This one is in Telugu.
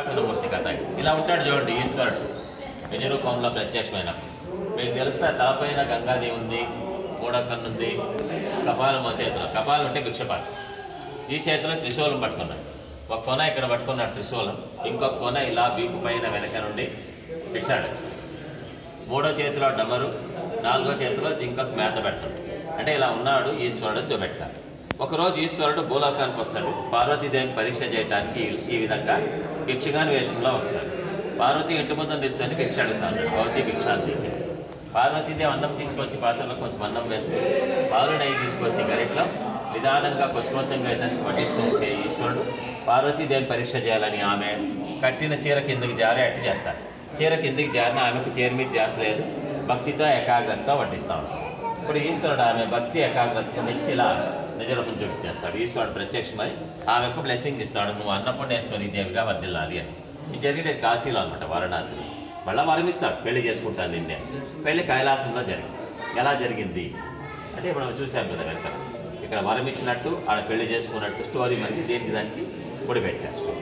విరాటమూర్తి కథ. ఇలా ఉంటాడు చూడండి ఈశ్వరుడు నిజ రూపంలో ప్రత్యక్షమైనప్పుడు. మీకు తెలుస్తా తలపైన గంగాదేవి ఉంది, మూడో కన్ను ఉంది, కపాలం చేతిలో, కపాలం అంటే భిక్షపాతి. ఈ చేతిలో త్రిశూలం పట్టుకున్నాడు. ఒక కొన ఇక్కడ పట్టుకున్నాడు త్రిశూలం, ఇంకొక కొన ఇలా వీపు పైన వెనక నుండి పిడిచాడు. మూడో చేతిలో డమరు, నాలుగో చేతిలో జింకకు మేత పెడతాడు. అంటే ఇలా ఉన్నాడు ఈశ్వరుడు అని చూపెట్టాడు. ఒకరోజు ఈశ్వరుడు భూలోకానికి వస్తాడు. పార్వతీదేవిని పరీక్ష చేయడానికి ఈ విధంగా భిక్షగాని వేషంలో వస్తాడు. పార్వతి ఇంటి ముందు నిల్చొని భిక్ష అడుగుతాడు. భవతి భిక్షాంతి. పార్వతీదేవి అన్నం తీసుకొచ్చి పాత్రలో కొంచెం అన్నం వేసి పాలు నెయ్యి తీసుకొచ్చి గరిట్లో నిదానంగా కొంచెంగా ఇతనికి వడ్డిస్తూ ఉంటే ఈశ్వరుడు పార్వతీదేవిని పరీక్ష చేయాలని ఆమె కట్టిన చీర కిందకి జారి అట్టు చేస్తాడు. చీర కిందకి జారిన ఆమెకు చీర మీద ధ్యాస లేదు, భక్తితో ఏకాగ్రతతో వడ్డిస్తా ఉంటాడు. ఇప్పుడు ఈశ్వరుడు ఆమె భక్తి ఏకాగ్రతకు మెచ్చి ఇలా నిజరూపం చూపించేస్తాడు. ఈశ్వరుడు ప్రత్యక్షమై ఆమెకు బ్లెస్సింగ్ ఇస్తాడు, నువ్వు అన్నపూర్ణేశ్వరి దేవిగా వర్ధిల్లాలి అని. ఇది జరిగినది కాశీలో అనమాట, వారణాసిలో. మళ్ళీ వరమిస్తాడు, పెళ్లి చేసుకుంటాను నిన్నే. పెళ్లి కైలాసంలో జరిగింది. ఎలా జరిగింది అంటే మనం చూసాం కదా వెనక. ఇక్కడ వరం ఇచ్చినట్టు ఆడ పెళ్లి చేసుకున్నట్టు స్టోరీ మనకి దేనికి దానికి ముడిపెట్టారు.